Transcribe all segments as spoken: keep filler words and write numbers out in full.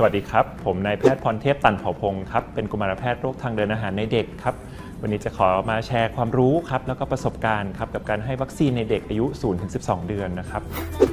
สวัสดีครับผมนายแพทย์พรเทพตันเผ่าพงศ์ครับเป็นกุมารแพทย์โรคทางเดินอาหารในเด็กครับวันนี้จะขอมาแชร์ความรู้ครับแล้วก็ประสบการณ์ครับกับการให้วัคซีนในเด็กอายุ ศูนย์ถึงสิบสอง เดือนนะครับ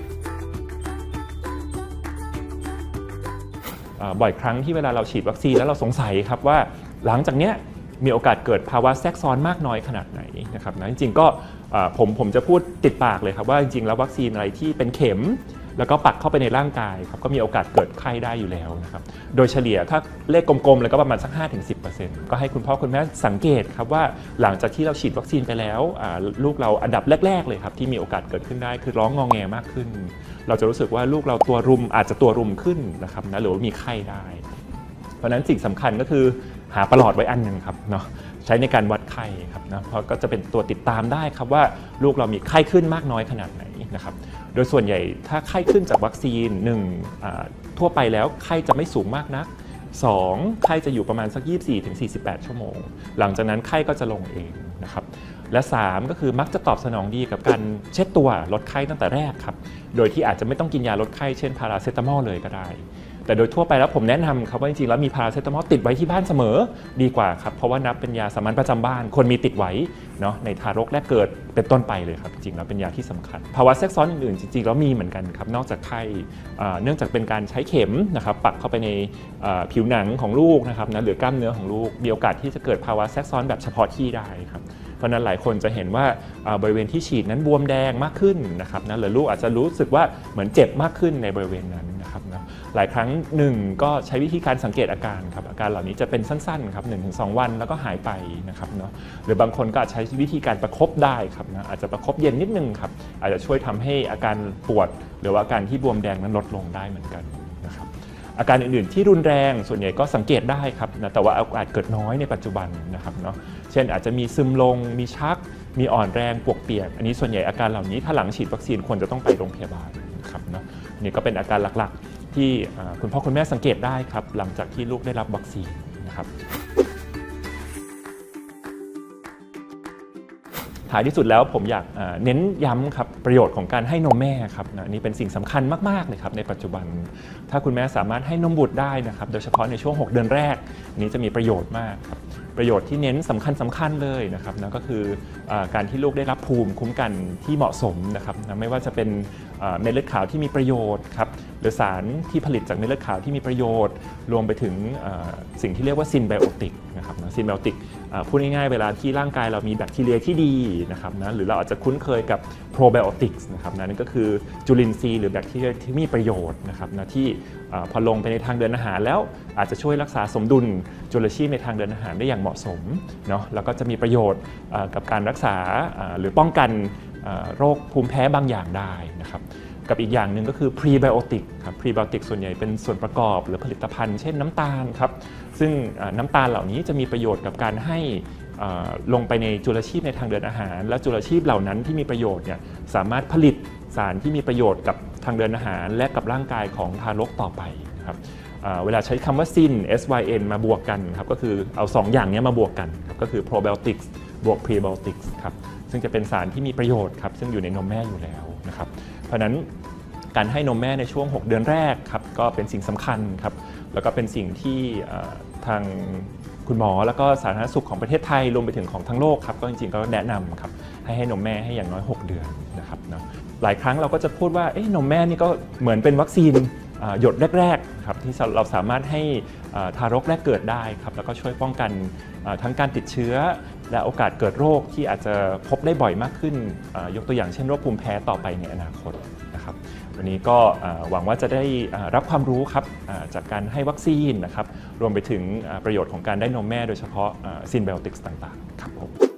บ่อยครั้งที่เวลาเราฉีดวัคซีนแล้วเราสงสัยครับว่าหลังจากนี้มีโอกาสเกิดภาวะแทรกซ้อนมากน้อยขนาดไหนนะครับนะจริงๆก็ผมผมจะพูดติดปากเลยครับว่าจริงๆแล้ววัคซีนอะไรที่เป็นเข็มแล้วก็ปักเข้าไปในร่างกายครับก็มีโอกาสเกิดไข้ได้อยู่แล้วนะครับโดยเฉลี่ยถ้าเลขกลมๆเลยก็ประมาณสัก ห้าถึงสิบเปอร์เซ็นต์ ก็ให้คุณพ่อคุณแม่สังเกตครับว่าหลังจากที่เราฉีดวัคซีนไปแล้วลูกเราอันดับแรกๆเลยครับที่มีโอกาสเกิดขึ้นได้คือร้องงอแงมากขึ้นเราจะรู้สึกว่าลูกเราตัวรุมอาจจะตัวรุมขึ้นนะครับนะหรือว่ามีไข้ได้เพราะนั้นสิ่งสำคัญก็คือหาประหลอดไว้อันหนึ่งครับเนาะใช้ในการวัดไข้ครับนะเพราะก็จะเป็นตัวติดตามได้ครับว่าลูกเรามีไข้ขึ้นมากน้อยขนาดไหนนะครับโดยส่วนใหญ่ถ้าไข้ขึ้นจากวัคซีนหนึ่งทั่วไปแล้วไข้จะไม่สูงมากนักสองไข้จะอยู่ประมาณสัก ยี่สิบสี่ถึงสี่สิบแปด ชั่วโมงหลังจากนั้นไข้ก็จะลงเองนะครับและสามก็คือมักจะตอบสนองดีกับการเช็ดตัวลดไข้ตั้งแต่แรกครับโดยที่อาจจะไม่ต้องกินยาลดไข้เช่นพาราเซตามอลเลยก็ได้แต่โดยทั่วไปแล้วผมแนะนำครับว่าจริงๆแล้วมีพาราเซตามอลติดไว้ที่บ้านเสมอดีกว่าครับเพราะว่านับเป็นยาสามัญประจำบ้านคนมีติดไว้เนาะในทารกแรกเกิดเป็นต้นไปเลยครับจริงๆแล้วเป็นยาที่สำคัญภาวะแทรกซ้อนอื่นๆจริงๆแล้วมีเหมือนกันครับนอกจากไข้เนื่องจากเป็นการใช้เข็มนะครับปักเข้าไปในผิวหนังของลูกนะครับนะหรือกล้ามเนื้อของลูกมีโอกาสที่จะเกิดภาวะแทรกซ้อนแบบเฉพาะที่ได้ครับเพราะนั้นหลายคนจะเห็นว่าบริเวณที่ฉีดนั้นบวมแดงมากขึ้นนะครับนะหรือลูกอาจจะรู้สึกว่าเหมือนเจ็บมากขึ้นในบริเวณนั้นนะครับนะหลายครั้งหนึ่งก็ใช้วิธีการสังเกตอาการครับอาการเหล่านี้จะเป็นสั้นๆครับ หนึ่งถึงสอง วันแล้วก็หายไปนะครับเนาะหรือบางคนก็อาจใช้วิธีการประคบได้ครับนะอาจจะประคบเย็นนิดนึงครับอาจจะช่วยทำให้อาการปวดหรือว่าอาการที่บวมแดงนั้นลดลงได้เหมือนกันนะครับอาการอื่นๆที่รุนแรงส่วนใหญ่ก็สังเกตได้ครับนะแต่ว่าโอกาสเกิดน้อยในปัจจุบันนะครับเนาะเช่นอาจจะมีซึมลงมีชักมีอ่อนแรงปวดเปียกอันนี้ส่วนใหญ่อาการเหล่านี้ถ้าหลังฉีดวัคซีนควรจะต้องไปโรงพยาบาลครับเนาะนี่ก็เป็นอาการหลักๆที่คุณพ่อคุณแม่สังเกตได้ครับหลังจากที่ลูกได้รับวัคซีนนะครับท้ายที่สุดแล้วผมอยากเน้นย้ำครับประโยชน์ของการให้นมแม่ครับนะนี่เป็นสิ่งสำคัญมากๆเลยครับในปัจจุบันถ้าคุณแม่สามารถให้นมบุตรได้นะครับโดยเฉพาะในช่วงหกเดือนแรกนี้จะมีประโยชน์มากครับประโยชน์ที่เน้นสำคัญสำคัญเลยนะครับนะก็คือการที่ลูกได้รับภูมิคุ้มกันที่เหมาะสมนะครับนะไม่ว่าจะเป็นเม็ดเลือดขาวที่มีประโยชน์ครับหรือสารที่ผลิตจากเม็ดเลือดขาวที่มีประโยชน์รวมไปถึงสิ่งที่เรียกว่าซินไบโอติกนะครับนะซินไบโอติกพูดง่ายๆเวลาที่ร่างกายเรามีแบคทีเรียที่ดีนะครับนะหรือเราอาจจะคุ้นเคยกับโปรไบโอติกส์นะครับนะนั่นก็คือจุลินทรีย์หรือแบคทีเรียที่มีประโยชน์นะครับนะที่พอลงไปในทางเดินอาหารแล้วอาจจะช่วยรักษาสมดุลจุลชีพในทางเดินอาหารได้อย่างเหมาะสมเนาะแล้วก็จะมีประโยชน์กับการรักษาหรือป้องกันโรคภูมิแพ้บางอย่างได้นะครับกับอีกอย่างหนึ่งก็คือพรีไบโอติกครับพรีไบโอติกส่วนใหญ่เป็นส่วนประกอบหรือผลิตภัณฑ์เช่นน้ำตาลครับซึ่งน้ำตาลเหล่านี้จะมีประโยชน์กับการให้ลงไปในจุลชีพในทางเดินอาหารและจุลชีพเหล่านั้นที่มีประโยชน์เนี่ยสามารถผลิตสารที่มีประโยชน์กับทางเดินอาหารและกับร่างกายของทารกต่อไปครับเวลาใช้คำว่าซิน เอส วาย เอ็น มาบวกกันครับก็คือเอาสองอย่างนี้มาบวกกันครับก็คือ probiotics บวก prebiotics ครับซึ่งจะเป็นสารที่มีประโยชน์ครับซึ่งอยู่ในนมแม่อยู่แล้วนะครับเพราะฉะนั้นการให้นมแม่ในช่วงหกเดือนแรกครับก็เป็นสิ่งสำคัญครับแล้วก็เป็นสิ่งที่ทางคุณหมอแล้วก็สาธารณสุขของประเทศไทยรวมไปถึงของทั้งโลกครับก็จริงๆก็แนะนำครับให้ให้นมแม่ให้อย่างน้อยหกเดือนนะครับเนาะหลายครั้งเราก็จะพูดว่าเอ๊ะนมแม่นี่ก็เหมือนเป็นวัคซีนหยดแรกๆครับที่เราสามารถให้ทารกแรกเกิดได้ครับแล้วก็ช่วยป้องกันทั้งการติดเชื้อและโอกาสเกิดโรคที่อาจจะพบได้บ่อยมากขึ้นยกตัวอย่างเช่นโรคภูมิแพ้ต่อไปในอนาคตนะครับวันนี้ก็หวังว่าจะได้รับความรู้ครับจากการให้วัคซีนนะครับรวมไปถึงประโยชน์ของการได้นมแม่โดยเฉพาะซินไบโอติกส์ต่างๆครับผม